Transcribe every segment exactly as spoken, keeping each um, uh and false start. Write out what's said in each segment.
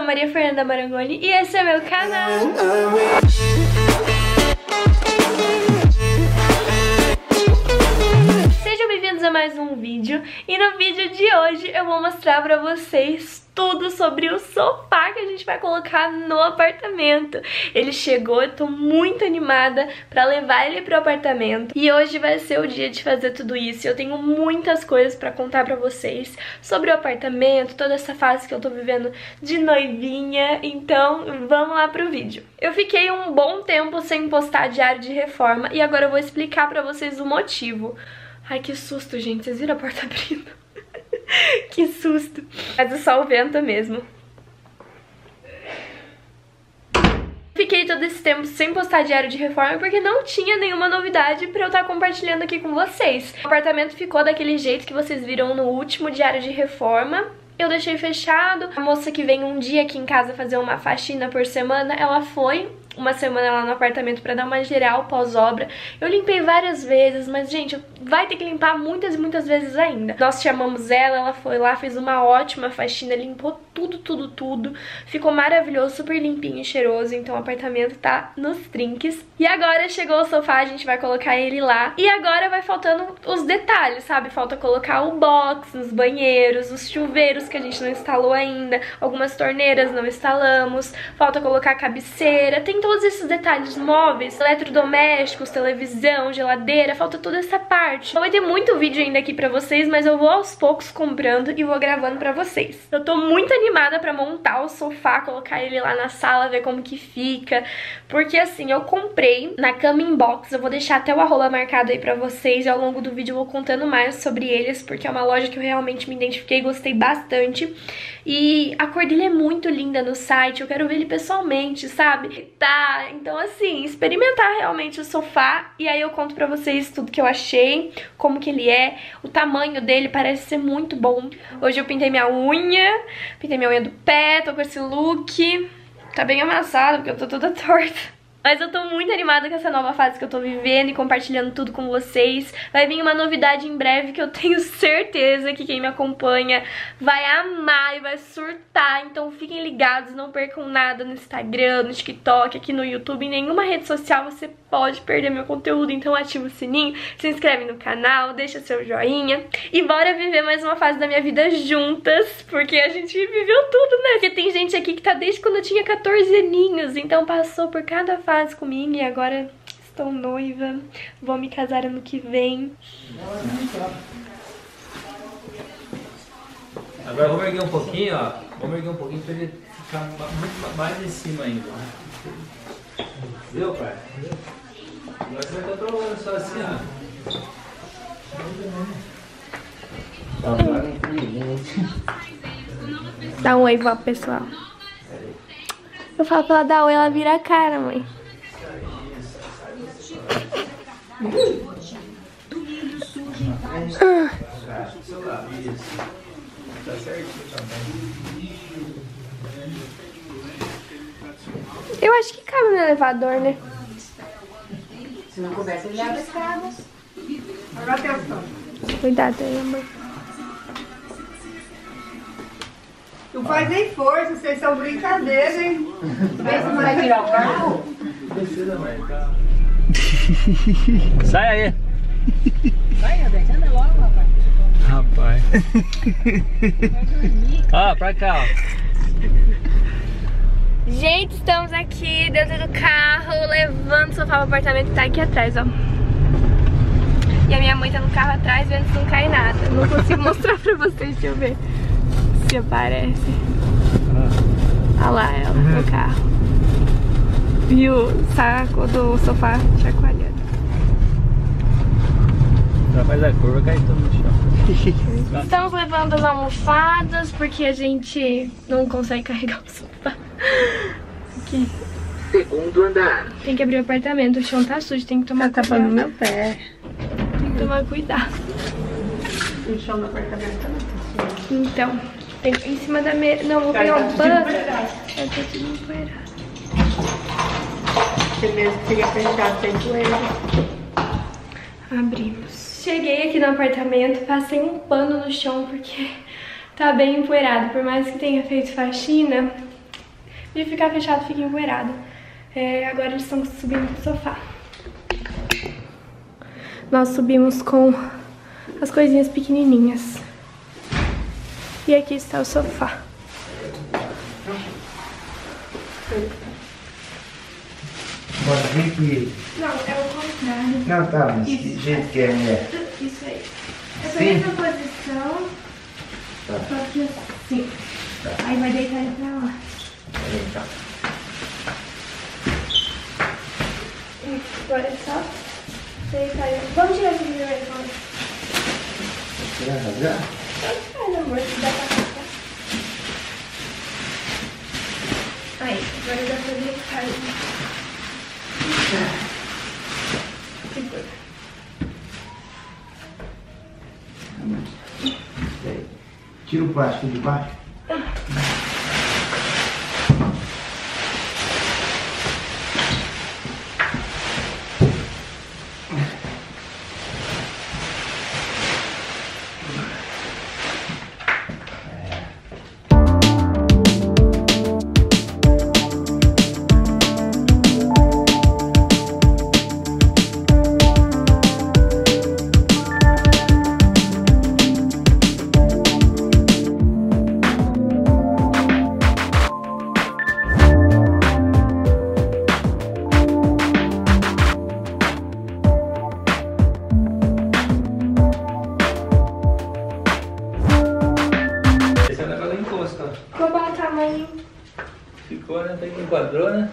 sou Maria Fernanda Marangoni e esse é meu canal. Sejam bem-vindos a mais um vídeo. E no vídeo de hoje eu vou mostrar pra vocês tudo sobre o sofá que a gente vai colocar no apartamento. Ele chegou, eu tô muito animada pra levar ele pro apartamento. E hoje vai ser o dia de fazer tudo isso. Eu tenho muitas coisas pra contar pra vocês sobre o apartamento, toda essa fase que eu tô vivendo de noivinha. Então vamos lá pro vídeo. Eu fiquei um bom tempo sem postar diário de reforma e agora eu vou explicar pra vocês o motivo. Ai, que susto, gente. Vocês viram a porta abrindo? Que susto. Mas é só o vento mesmo. Fiquei todo esse tempo sem postar diário de reforma porque não tinha nenhuma novidade pra eu estar compartilhando aqui com vocês. O apartamento ficou daquele jeito que vocês viram no último diário de reforma. Eu deixei fechado. A moça que vem um dia aqui em casa fazer uma faxina por semana, ela foi uma semana lá no apartamento pra dar uma geral pós-obra. Eu limpei várias vezes, mas, gente, vai ter que limpar muitas e muitas vezes ainda. Nós chamamos ela, ela foi lá, fez uma ótima faxina, limpou tudo, tudo, tudo. Ficou maravilhoso, super limpinho e cheiroso, então o apartamento tá nos trinques. E agora chegou o sofá, a gente vai colocar ele lá. E agora vai faltando os detalhes, sabe? Falta colocar o box nos banheiros, os chuveiros que a gente não instalou ainda, algumas torneiras não instalamos, falta colocar a cabeceira, tem todos esses detalhes móveis, eletrodomésticos, televisão, geladeira, falta toda essa parte. Não vai ter muito vídeo ainda aqui pra vocês, mas eu vou aos poucos comprando e vou gravando pra vocês. Eu tô muito animada pra montar o sofá, colocar ele lá na sala, ver como que fica, porque assim, eu comprei na Coming Box, eu vou deixar até o arroba marcado aí pra vocês e ao longo do vídeo eu vou contando mais sobre eles, porque é uma loja que eu realmente me identifiquei e gostei bastante. E a cor dele é muito linda no site, eu quero ver ele pessoalmente, sabe? Tá, então assim, experimentar realmente o sofá e aí eu conto pra vocês tudo que eu achei, como que ele é, o tamanho dele parece ser muito bom. Hoje eu pintei minha unha, pintei minha unha do pé, tô com esse look, tá bem amassado porque eu tô toda torta. Mas eu tô muito animada com essa nova fase que eu tô vivendo e compartilhando tudo com vocês. Vai vir uma novidade em breve que eu tenho certeza que quem me acompanha vai amar e vai surtar. Então fiquem ligados, não percam nada no Instagram, no TikTok, aqui no YouTube, em nenhuma rede social você pode perder meu conteúdo. Então ativa o sininho, se inscreve no canal, deixa seu joinha. E bora viver mais uma fase da minha vida juntas, porque a gente viveu tudo, né? Porque tem gente aqui que tá desde quando eu tinha quatorze aninhos, então passou por cada fase comigo e agora estou noiva, vou me casar ano que vem. Agora vamos erguer um pouquinho, ó. Vamos erguer um pouquinho pra ele ficar muito mais em cima ainda. Viu, pai? Agora você vai controlando só assim, ó. Dá um oi, vó, pessoal. Eu falo pra ela dar oi, ela vira a cara, mãe. Eu acho que cabe no elevador, né? Se não conversa, ele abre a escada. Agora atenção. Cuidado aí, amor. Não faz nem força, vocês são brincadeira, hein? Vê se não vai tirar o carro. Sai aí. Vai, Adete, anda logo, rapaz. Rapaz. Ó, pra cá, ó. Gente, estamos aqui dentro do carro, levando o sofá pro apartamento que tá aqui atrás, ó. E a minha mãe tá no carro atrás, vendo se não cai nada. Não consigo mostrar pra vocês, deixa eu ver se aparece. Olha lá ela no carro. E o saco do sofá chacoalhando. Já faz a curva, cai tudo no chão. Estamos levando as almofadas porque a gente não consegue carregar o sofá. Aqui. Segundo andar. Tem que abrir o apartamento, o chão tá sujo, tem que tomar Tá cuidado. tapando meu pé. Tem que tomar cuidado. O chão do apartamento não tá sujo. Então, tem em cima da mesa. Não, vou pegar um pano. É tudo empoeirado. Você mesmo fica fechado sem poeira. Abrimos. Cheguei aqui no apartamento, passei um pano no chão porque tá bem empoeirado. Por mais que tenha feito faxina, de ficar fechado fica empoeirado. É, agora eles estão subindo pro sofá. Nós subimos com as coisinhas pequenininhas. E aqui está o sofá. Bora vir com ele. Não, é o contrário. Não, tá, mas que jeito que é, mulher? Isso aí. Essa Sim. mesma posição, Tá. só que assim. Tá. Aí vai deitar ele pra lá. Aí, tá. Agora é só deitar ele. Vamos tirar esse primeiro agora. Será rasgar? Faz, amor, se dá pra ficar. Aí, agora dá pra deitar ele. Segura. Aí. Tira o plástico de baixo. Ficou bom o tamanho. Ficou, né? Até que enquadrou, né?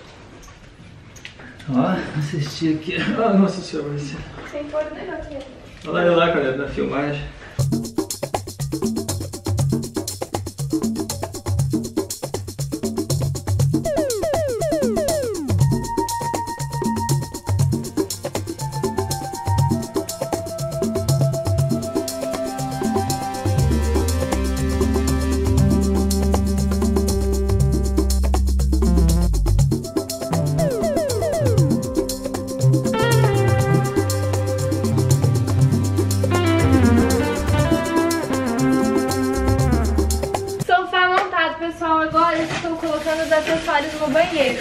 Ó, assistir aqui. Ó, nossa senhora, você. Sem pôr o negócio aqui. Olha lá, cara, na filmagem. Pessoal, agora eu estou colocando os acessórios no banheiro.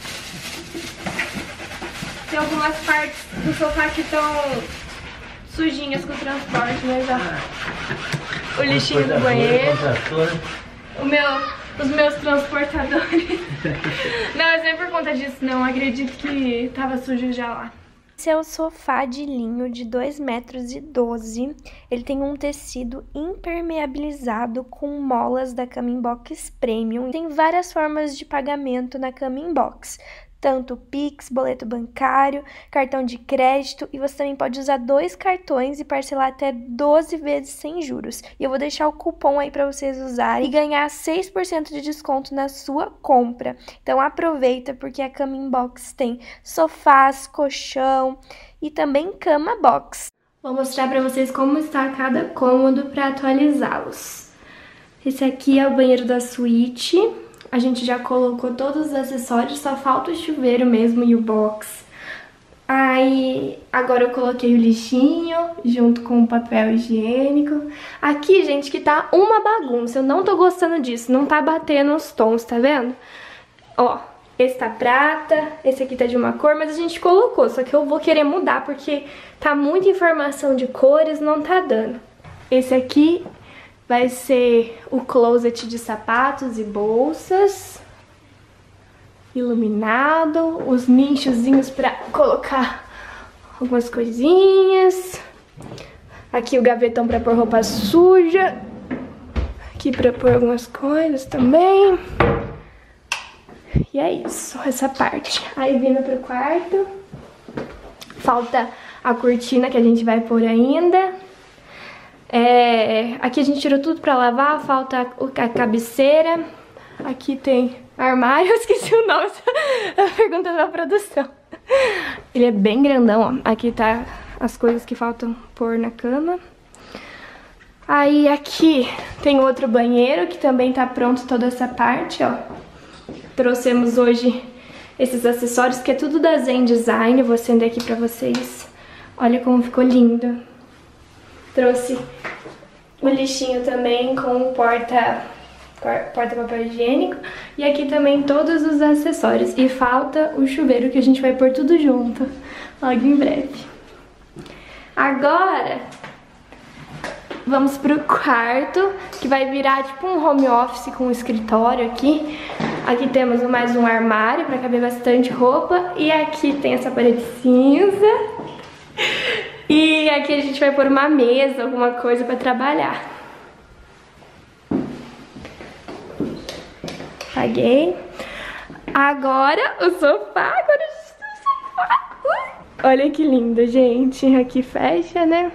Tem algumas partes do sofá que estão sujinhas com o transporte, mas ó, o lixinho do banheiro, o meu, os meus transportadores. Não, é nem por conta disso, não. Acredito que tava sujo já lá. Esse é o sofá de linho de dois metros e doze. Ele tem um tecido impermeabilizado com molas da Camimbox Premium. Tem várias formas de pagamento na Camimbox. Tanto Pix, boleto bancário, cartão de crédito, e você também pode usar dois cartões e parcelar até doze vezes sem juros. E eu vou deixar o cupom aí para vocês usarem e ganhar seis por cento de desconto na sua compra. Então aproveita, porque a Camimbox tem sofás, colchão e também cama box. Vou mostrar para vocês como está cada cômodo para atualizá-los. Esse aqui é o banheiro da suíte. A gente já colocou todos os acessórios, só falta o chuveiro mesmo e o box. Aí, agora eu coloquei o lixinho junto com o papel higiênico. Aqui, gente, que tá uma bagunça. Eu não tô gostando disso, não tá batendo os tons, tá vendo? Ó, esse tá prata, esse aqui tá de uma cor, mas a gente colocou. Só que eu vou querer mudar porque tá muita informação de cores, não tá dando. Esse aqui vai ser o closet de sapatos e bolsas, iluminado, os nichozinhos para colocar algumas coisinhas. Aqui o gavetão para pôr roupa suja, aqui para pôr algumas coisas também. E é isso, essa parte. Aí vindo pro quarto, falta a cortina que a gente vai pôr ainda. É, aqui a gente tirou tudo pra lavar, falta a, a cabeceira. Aqui tem armário, eu esqueci o nome, a pergunta da produção. Ele é bem grandão, ó. Aqui tá as coisas que faltam pôr na cama. Aí aqui tem outro banheiro que também tá pronto, toda essa parte, ó. Trouxemos hoje esses acessórios, que é tudo da Zen Design. Eu vou acender aqui pra vocês. Olha como ficou lindo. Trouxe o lixinho também com o porta porta-papel higiênico. E aqui também todos os acessórios. E falta o chuveiro que a gente vai pôr tudo junto logo em breve. Agora vamos pro quarto, que vai virar tipo um home office com um escritório aqui. Aqui temos mais um armário para caber bastante roupa. E aqui tem essa parede cinza. E aqui a gente vai pôr uma mesa, alguma coisa para trabalhar. Apaguei. Agora o sofá. Agora a gente tem o sofá. Uh! Olha que lindo, gente. Aqui fecha, né?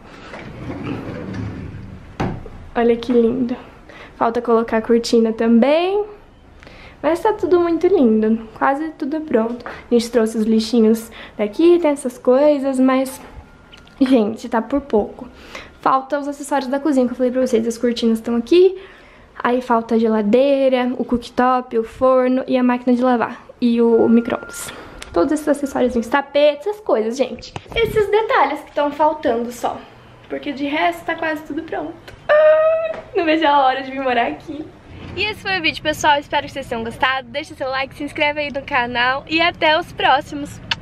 Olha que lindo. Falta colocar a cortina também. Mas tá tudo muito lindo. Quase tudo pronto. A gente trouxe os lixinhos daqui, tem essas coisas, mas... gente, tá por pouco. Falta os acessórios da cozinha que eu falei pra vocês. As cortinas estão aqui. Aí falta a geladeira, o cooktop, o forno e a máquina de lavar. E o micro-ondas. Todos esses acessórios, tapetes, essas coisas, gente. Esses detalhes que estão faltando só. Porque de resto tá quase tudo pronto. Ah, não vejo a hora de vir morar aqui. E esse foi o vídeo, pessoal. Espero que vocês tenham gostado. Deixa seu like, se inscreve aí no canal. E até os próximos.